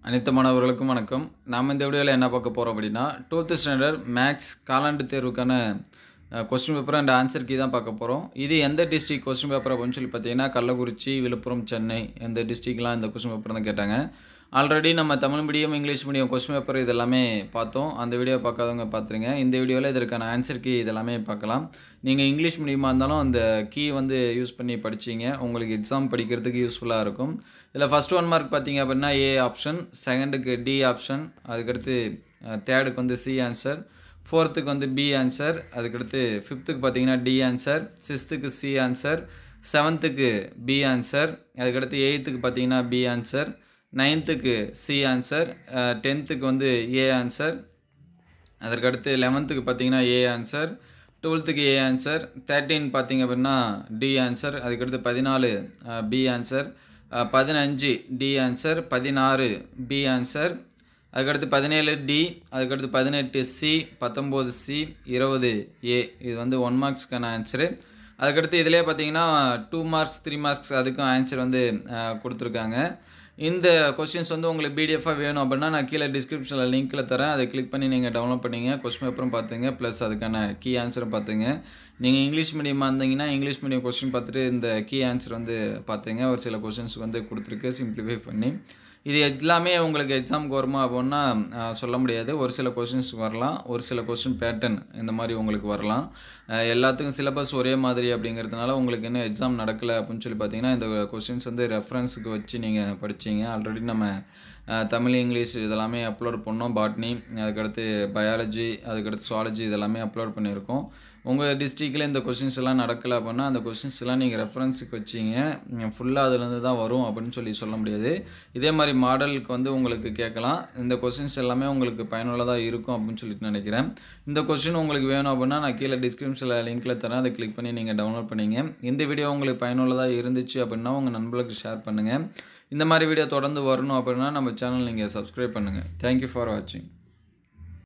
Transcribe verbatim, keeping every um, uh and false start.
அனைத்து மாணவர்களுக்கும் வணக்கம். நாம் இந்த வீடியோவில் என்ன பார்க்க போகிறோம் அப்படின்னா டுவெல்த் ஸ்டாண்டர்ட் மேக்ஸ் காலாண்டு தேர்வுக்கான question paper and answer key தான் பார்க்க போகிறோம். இது எந்த டிஸ்ட்ரிக் கொஸ்டின் பேப்பர் அப்படின்னு சொல்லி பார்த்தீங்கன்னா கள்ளக்குறிச்சி, விழுப்புரம், சென்னை எந்த டிஸ்ட்ரிக்லாம் இந்த கொஸ்டின் பேப்பர் தான் கேட்டாங்க. ஆல்ரெடி நம்ம Tamil medium, English medium question paper இதெல்லாமே பார்த்தோம். அந்த வீடியோ பார்க்காதவங்க பார்த்துருங்க. இந்த வீடியோவில் இதற்கான ஆன்சர் கீ இதெல்லாமே பார்க்கலாம். நீங்கள் இங்கிலீஷ் மீடியமாக இருந்தாலும் அந்த கீ வந்து யூஸ் பண்ணி படிச்சிங்க, உங்களுக்கு எக்ஸாம் படிக்கிறதுக்கு யூஸ்ஃபுல்லாக இருக்கும். இதில் ஃபஸ்ட் ஒன் மார்க் பார்த்தீங்க அப்படின்னா ஏ ஆப்ஷன், செகண்டுக்கு டி ஆப்ஷன், அதுக்கடுத்து தேர்டுக்கு வந்து சி ஆன்சர், ஃபோர்த்துக்கு வந்து பி ஆன்சர், அதுக்கடுத்து ஃபிஃப்த்துக்கு பார்த்தீங்கன்னா டி ஆன்சர், சிக்ஸ்த்துக்கு சி ஆன்சர், செவன்த்துக்கு பி ஆன்சர், அதுக்கடுத்து எயித்துக்கு பார்த்தீங்கன்னா பி ஆன்சர், நைன்த்துக்கு சி ஆன்சர், டென்த்துக்கு வந்து ஏ ஆன்சர், அதற்கடுத்து லெவன்த்துக்கு பார்த்தீங்கன்னா ஏ ஆன்சர், டுவெல்த்துக்கு ஏ ஆன்சர், தேர்ட்டீன் பார்த்தீங்க அப்படின்னா டி ஆன்சர், அதுக்கடுத்து பதினாலு பி ஆன்சர், பதினஞ்சு டி ஆன்சர், பதினாறு பி ஆன்சர், அதுக்கடுத்து பதினேழு டி, அதுக்கடுத்து பதினெட்டு சி, பத்தொம்போது சி, இருபது ஏ. இது வந்து ஒன் மார்க்ஸ்க்கான ஆன்சரு. அதுக்கடுத்து இதிலே பார்த்தீங்கன்னா டூ மார்க்ஸ் த்ரீ மார்க்ஸ் அதுக்கும் ஆன்சர் வந்து கொடுத்துருக்காங்க. இந்த கொஸ்டின்ஸ் வந்து உங்களுக்கு பிடிஎஃபாக வேணும் அப்படின்னா நான் கீழே டிஸ்கிரிப்ஷனில் லிங்க்கில் தரேன். அதை கிளிக் பண்ணி நீங்கள் டவுன்லோட் பண்ணிங்க, கொஸ்டின் பேப்பரும் பார்த்துங்க, ப்ளஸ் அதுக்கான கீ ஆன்சரும் பார்த்துங்க. நீங்கள் இங்கிலீஷ் மீடியமாக இருந்தீங்கன்னா இங்கிலீஷ் மீடியம் கொஸ்டின் பார்த்துட்டு இந்த கீ ஆன்சர் வந்து பார்த்துங்க. ஒரு சில கொஸ்டின்ஸ் வந்து கொடுத்துருக்கு சிம்பிளிஃபை பண்ணி. இது எல்லாமே உங்களுக்கு எக்ஸாமுக்கு வருமா அப்படின்னா சொல்ல முடியாது. ஒரு சில கொஸ்டின்ஸ் வரலாம், ஒரு சில கொஸ்டின் பேட்டர்ன் இந்த மாதிரி உங்களுக்கு வரலாம். எல்லாத்துக்கும் சிலபஸ் ஒரே மாதிரி அப்படிங்கிறதுனால உங்களுக்கு இன்னும் எக்ஸாம் நடக்கலை அப்படின்னு சொல்லி பார்த்தீங்கன்னா இந்த கொஸ்டின்ஸ் வந்து ரெஃபரன்ஸுக்கு வச்சு நீங்கள் படிச்சிங்க. ஆல்ரெடி நம்ம தமிழ், இங்கிலீஷ் இதெல்லாமே அப்லோட் பண்ணோம். பாட்னி, அதுக்கடுத்து பயாலஜி, அதுக்கடுத்து சுவாலஜி இதெல்லாமே அப்லோட் பண்ணியிருக்கோம். உங்கள் டிஸ்ட்ரிக்டில் இந்த கொஸ்டின்ஸ் எல்லாம் நடக்கலை அப்படின்னா அந்த கொஸ்டின்ஸ் எல்லாம் நீங்கள் ரெஃபரன்ஸுக்கு வச்சிங்க. ஃபுல்லாக அதுலேருந்து தான் வரும் அப்படின்னு சொல்லி சொல்ல முடியாது. இதே மாதிரி மாடலுக்கு வந்து உங்களுக்கு கேட்கலாம். இந்த கொஸ்டின்ஸ் எல்லாமே உங்களுக்கு பயனுள்ளதாக இருக்கும் அப்படின்னு சொல்லிட்டு நினைக்கிறேன். இந்த கொஸ்டின் உங்களுக்கு வேணும் அப்படின்னா நான் கீழே டிஸ்கிரிப்ஷனில் லிங்க்கில் தரேன். அதை கிளிக் பண்ணி நீங்கள் டவுன்லோட் பண்ணிங்க. இந்த வீடியோ உங்களுக்கு பயனுள்ளதாக இருந்துச்சு அப்படின்னா உங்கள் நண்பர்களுக்கு ஷேர் பண்ணுங்கள். இந்த மாதிரி வீடியோ தொடர்ந்து வரணும் அப்படின்னா நம்ம சேனல் நீங்கள் சப்ஸ்கிரைப் பண்ணுங்கள். தேங்க்யூ ஃபார் வாட்சிங்.